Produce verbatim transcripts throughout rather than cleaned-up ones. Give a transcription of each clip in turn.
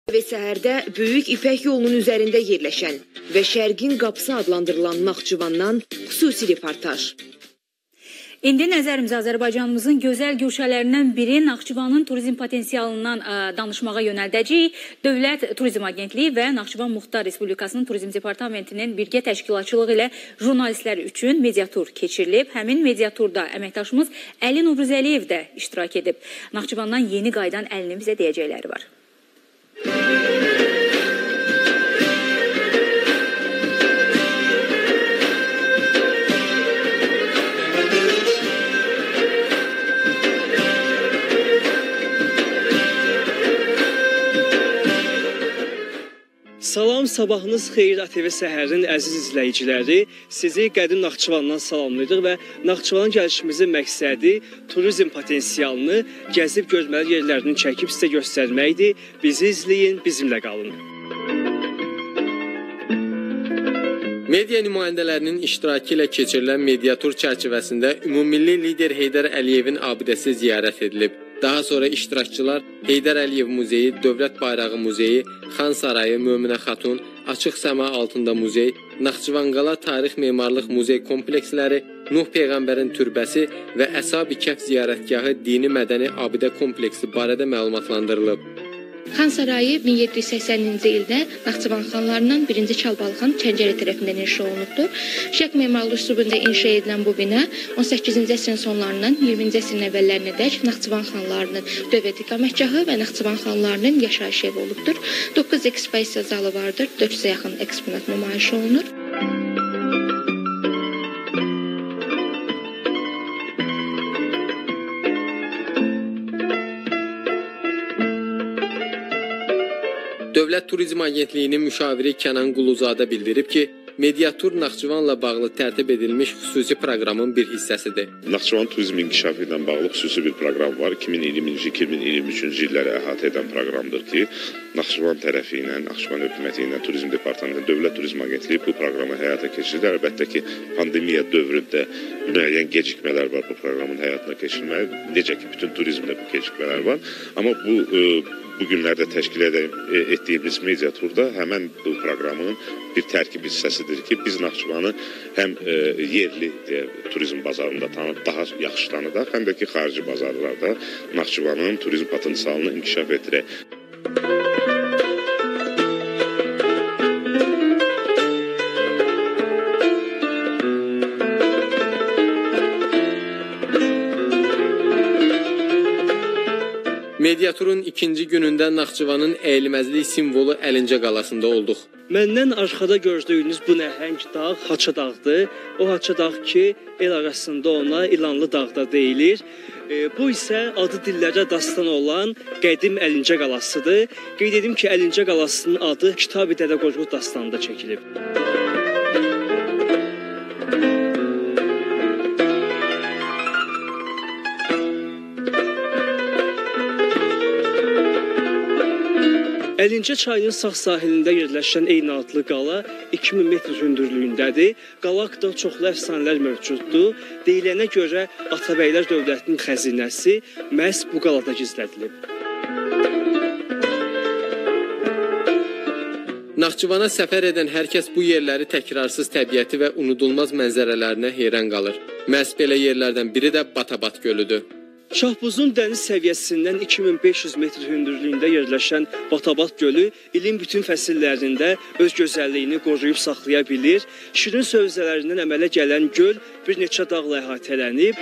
Və səhərdə Böyük İpək yolunun üzərində yerləşən və Şərqin qapısı adlandırılan Naxçıvandan xüsusi reportaj. İndi nəzərimizi Azərbaycanımızın gözəl güşələrindən biri Naxçıvanın turizm potensialından ə, danışmağa yönəldəcəyik. Dövlət Turizm Agentliyi və Naxçıvan Muxtar Respublikasının Turizm Departamentinin birgə təşkilatçılığı ilə jurnalistlər üçün mediatur keçirilib. Həmin mediaturda əməkdaşımız Əli Novruzəliyev də iştirak edib. Naxçıvandan yeni qaydan Əlinin bizə deyəcəkləri var. Salam, sabahınız xeyir A T V Səhərin əziz izləyiciləri. Sizi qədim Naxçıvandan salamlayırıq və Naxçıvanın gəlişimizin məqsədi turizm potensialını, gəzib görməli yerlərini çəkib sizə göstərməkdir. Bizi izləyin, bizimlə qalın. Media nümayəndələrinin iştirakı ilə keçirilən mediatur çərçivəsində ümumilli lider Heydər Əliyevin abidəsi ziyarət edilib. Daha sonra iştirakçılar Heydər Əliyev Muzeyi, Dövlət Bayrağı Muzeyi, Xan Sarayı, Möminə Xatun, Açıq Səma Altında Muzey, Naxçıvanqala Tarix Memarlıq Muzey kompleksləri, Nuh Peyğəmbərin türbəsi və Əshab-ı Kəhf ziyarətgahı dini mədəni abidə kompleksi barədə məlumatlandırılıb. Xan Sarayı min yeddi yüz səksəninci ildə Naxçıvan xanlarından birinci Çalbalıxan Çəncəli tərəfindən inşa olunubdur. Şərq memarlıq üslubunda inşa edilən bu bina on səkkizinci əsrin sonlarından iyirminci əsrin əvvəllərinə dək Naxçıvan xanlarının dövlət iqamətgahı və Naxçıvan xanlarının yaşayış evi olubdur. doqquz ekspozisiya zalı vardır, dörd yüzə yaxın eksponat nümayiş olunur. Dövlət Turizm Agentliyinin müşaviri Kənan Quluzadə bildirib ki, mediatur Naxçıvanla bağlı tərtib edilmiş xüsusi proqramın bir hissəsidir. Naxçıvan turizm inkişafı ilə bağlı xüsusi bir proqram var. iki min iyirminci iki min iyirmi üçüncü illəri əhatə edən proqramdır ki, Naxçıvan tərəfi ilə, Naxçıvan hökuməti ilə, Turizm Departamenti, Dövlət Turizm Agentliyi bu proqramı həyata keçirir. Əlbəttə ki, pandemiya dövründə müəyyən gecikmələr var bu proqramın həyatına keçirilməyə. Necə ki, bütün turizmdə bu gecikmələr var. Amma bu e, bu günlərdə təşkil etdiyimiz mediaturda həmən bu proqramın bir tərkib hissəsidir ki, biz Naxçıvanı həm e, yerli deyə, turizm bazarında tanı, daha yaxşı tanıdaq, həm də ki, xarici bazarlarda Naxçıvanın turizm potensialını inkişaf etdirək. Mediaturun ikinci günündə Naxçıvanın əyilməzlik simvolu Əlincə qalasında olduq. Məndən arxada gördüyünüz bu nəhəng dağ Haça dağdır. O Haça dağ ki, el arasında ona İlanlı dağ da deyilir. E, bu isə adı dillərə dastan olan qədim Əlincə qalasıdır. Qeyd edim ki, Əlincə qalasının adı Kitab-ı Dədə Qorqud dastanında çəkilib. Əlincə çayının sağ sahilində yerləşən eyni adlı qala iki min metr hündürlüyündədir. Qala haqqında çoxlu əfsanələr mövcuddur. Deyilənə görə Atabəylər dövlətinin xəzinəsi məhz bu qalada gizlədilib. Naxçıvana səfər edən hər kəs bu yerləri təkrarsız təbiəti və unudulmaz mənzərələrinə heyran qalır. Məhz belə yerlərdən biri də Batabat gölüdür. Şahbuzun dəniz səviyyəsindən iki min beş yüz metr hündürlüyündə yerləşən Batabat gölü ilin bütün fəsillərində öz gözəlliyini qoruyub saxlaya bilir. Şirin sövzələrindən əmələ gələn göl bir neçə dağla əhatələnib.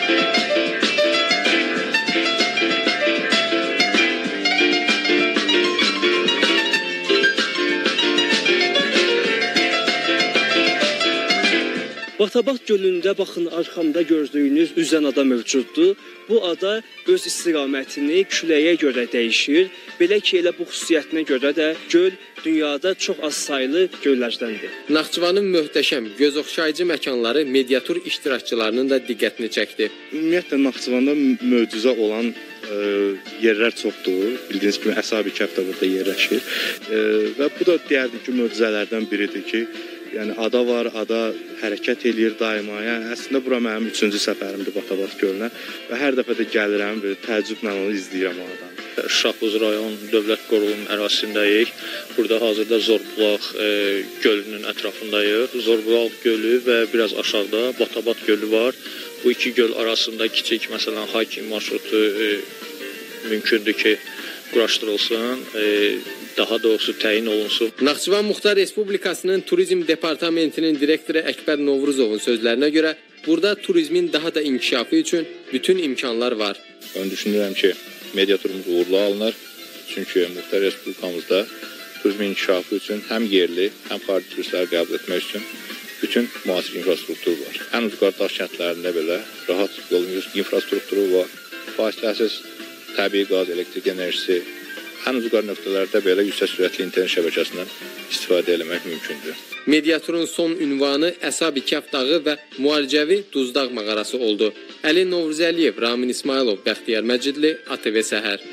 Batabat gölündə baxın arxamda gördüyünüz üzən ada mövcuddur. Bu ada öz istiqamətini küləyə görə dəyişir. Belə ki, elə bu xüsusiyyətinə görə də göl dünyada çox az saylı göllərdəndir. Naxçıvanın möhtəşəm, gözoxşayıcı məkanları mediatur iştirakçılarının da diqqətini çəkdi. Ümumiyyətlə Naxçıvanda möcüzə olan e, yerlər çoxdur. Bildiyiniz kimi Əshab-ı Kəhf də burada yerləşir. E, və bu da deyərdik ki, möcüzələrdən biridir ki, yəni ada var, ada hərəkət eləyir daima. Yəni əslində bura mənim üçüncü səfərimdir Batabat gölünə və hər dəfə də gəlirəm, belə təəccüblə onu izləyirəm o adanı. Şahbuz rayon dövlət qoruğunun ərazisindəyik. Burada hazırda Zorbulaq e, gölünün ətrafındayıq. Zorbulaq gölü və biraz aşağıda Batabat gölü var. Bu iki göl arasında kiçik məsələn hiking marşrutu e, mümkündür ki, quraşdırılsın, e, daha doğrusu təyin olunsun. Naxçıvan Muxtar Respublikasının Turizm Departamentinin direktoru Əkbər Novruzovun sözlərinə görə burada turizmin daha da inkişafı üçün bütün imkanlar var. Ben düşünürəm ki, media turumuz uğurlu alınır. Çünki Muxtar Respublikamızda turizmin inkişafı üçün həm yerli, həm xarici turistləri qəbul etmək üçün bütün müasir infrastruktur var. Ən ucqar daş kəndlərində belə rahat yol infrastrukturu var. Fasiləsiz təbii qaz, elektrik enerjisi, ən ucqar nöqtələrdə belə yüksək sürətli internet şəbəkəsindən istifadə etmək mümkündür. Mediaturun son ünvanı Əsabi Kəf dağı və müalicəvi Duzdağ mağarası oldu. Əli Novruzəliyev, Ramin İsmailov, Bəxtiyar Məcidli, A T V Səhər.